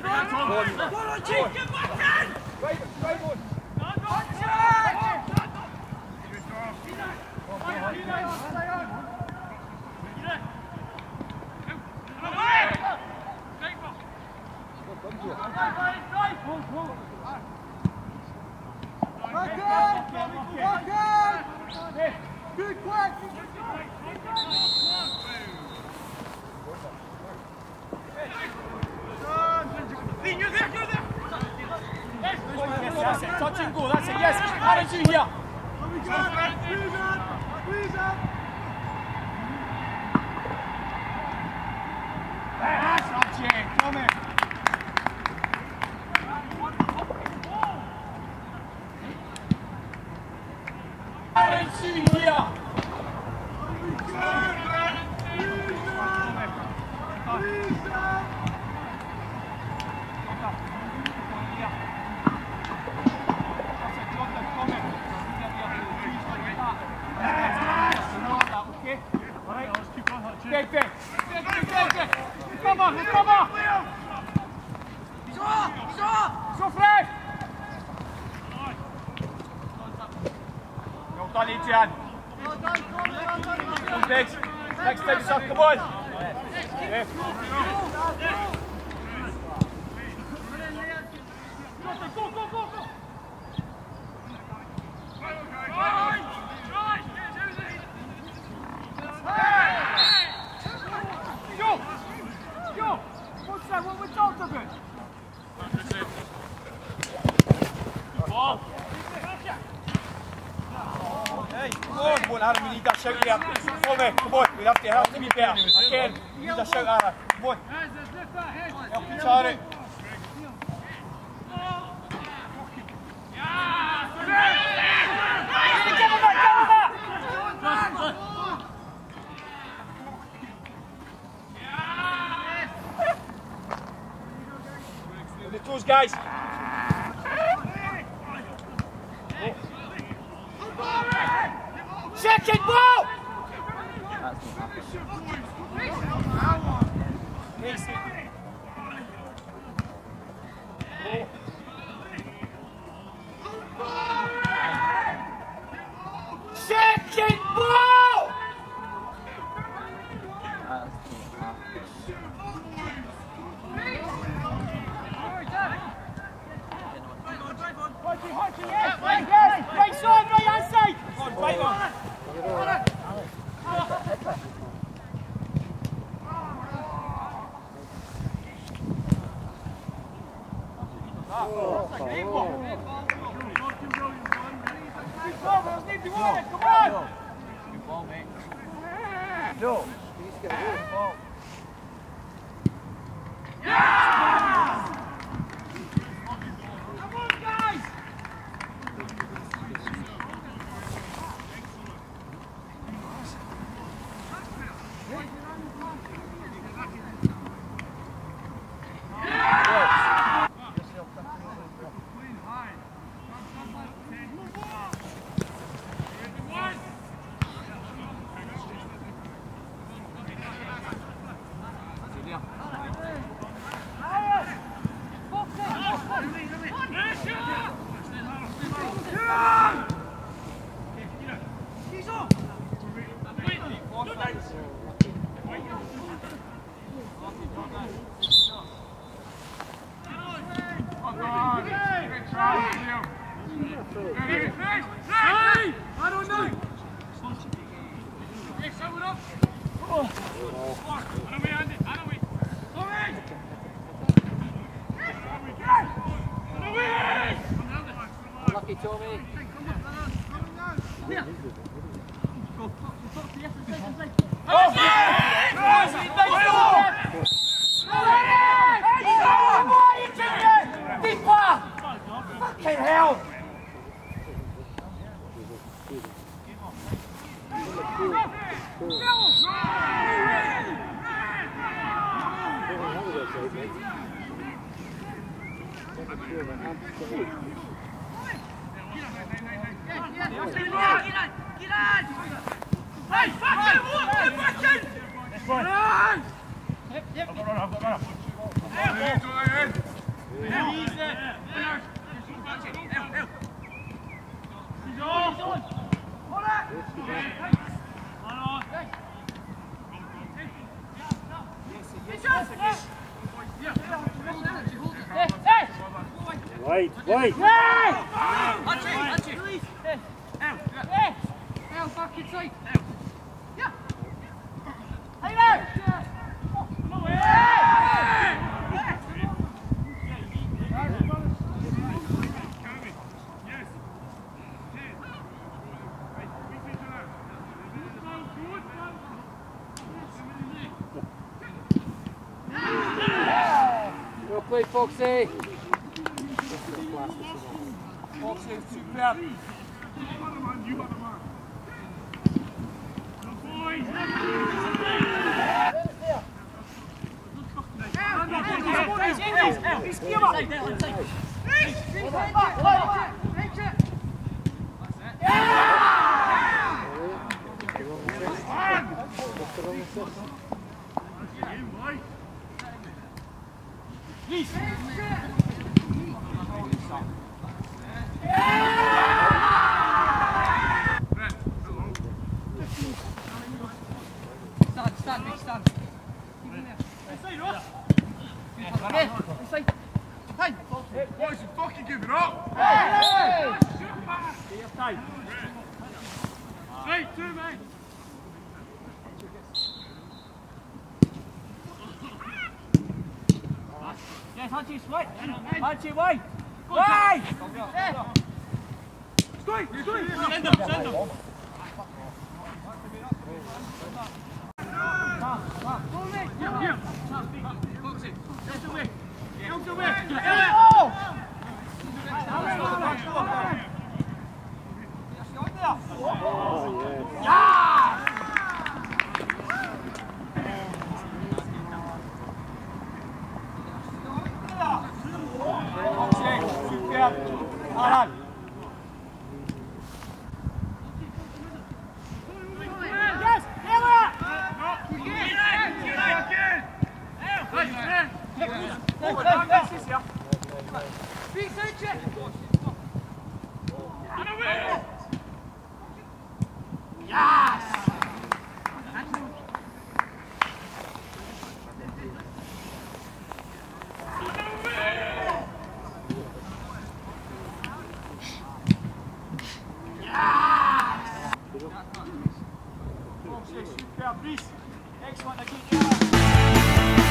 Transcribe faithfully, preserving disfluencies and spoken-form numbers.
Touch and go, that's it, yes, Aaron's you here. That's not Jay, come in. Aaron's you here. Big, big. Big, big, big, big. Come on, come on. Så, så. Så fräsch. Go, done it, Jan. Come, Biggs. Next time, son, come on. Yeah. Go, go, go, go. What we're talking about? Ball. Hey, come on, won't Aaron, we need that shout there. Come on, man, come on, we have to help to be better. Again, we need a shout, Aaron. Come on. Help each other out. The toes, guys. Second ball. Second ball. Right side, right hand side! Come on, right on! Come on! Good ball, mate. No, he's got a good ball. I don't know. Hey, someone up. Oh. How do we end it? How do we? Lucky Tommy. Fucking hell! Hey, back in! Back in! Yep, yep. I've got run, I've got run. Wait, wait! Back inside! Yeah! Well played, Foxy! Foxy, superb. Stand, stand, big stand. Okay, inside. Hey! Boys, you fucking give it up! Hey! Hey, two, mate! Yes, Hachi, wait! Hachi, wait! Wait! Squeak, squeak! Send them, send them! Alan! Yes! Ella! Big side check! Yes! Super, please. Excellent, I keep you